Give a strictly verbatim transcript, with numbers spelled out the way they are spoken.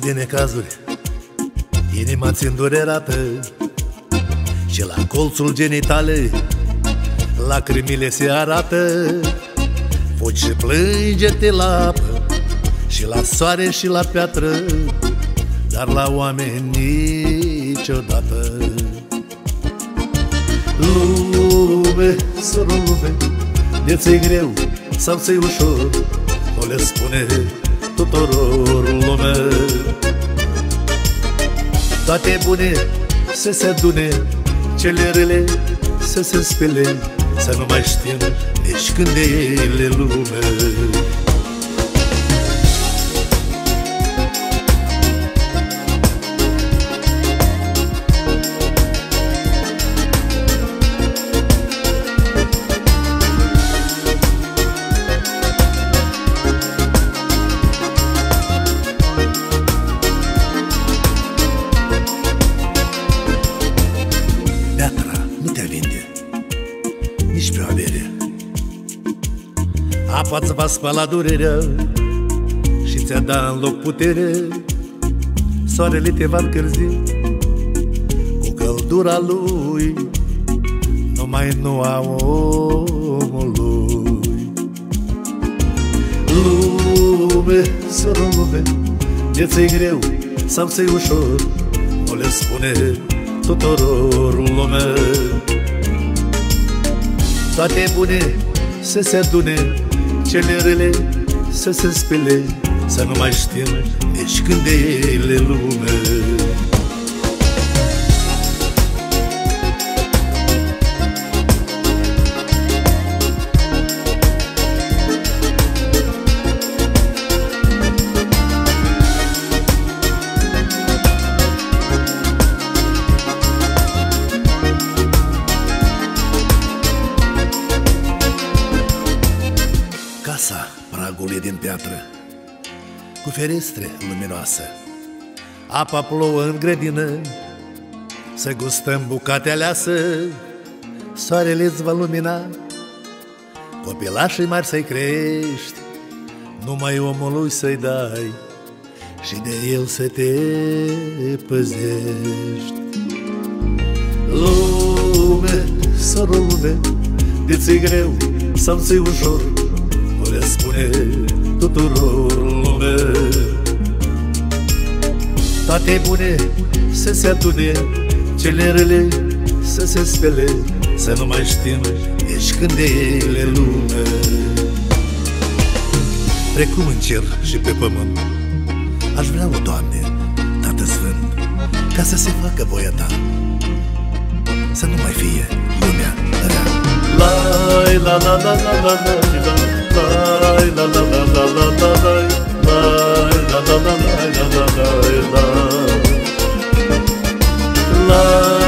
de necazuri inima ți îndurerată, și la colțul genitale lacrimile se arată. Fugi și plânge-te la apă și la soare și la piatră, dar la oameni niciodată. Lume, sără lume, de ți-i greu sau ți-i ușor, o le spune tuturor lume. Toate bune să se adune, cele rele să se spele, să nu mai știm nici când e ele lume. Nici pe o avere, apa-ți va spăla durerea și ți-a da în loc putere. Soarele te va încălzi cu căldura lui, numai nu a omului. Lume, sără lume, de ți-i greu sau ți-i ușor, o le spune tuturor lume. Toate bune să se adune, cele rele să se spele, să nu mai știm nici când e ele lume. Casa, pragul e din piatră, cu ferestre luminoase. Apa plouă în grădină, să gustăm bucate aleasă. Soarele îți va lumina, copilașii mari să-i crești, numai omului să-i dai și de el să te păzești. Lume, sără lume, de ți-i greu sau ți-i ușor, o le spune tuturor lume. Toate bune să se adune, cele rele să se spele, să nu mai știm nici când e ele lume. Precum în cer și pe pământ, aș vrea, o Doamne, Tată Sfânt, ca să se facă voia Ta, să nu mai fie lumea rea. Lai la la la la la la la, lai la la la la la la la, lai la la la la la la la la, lai.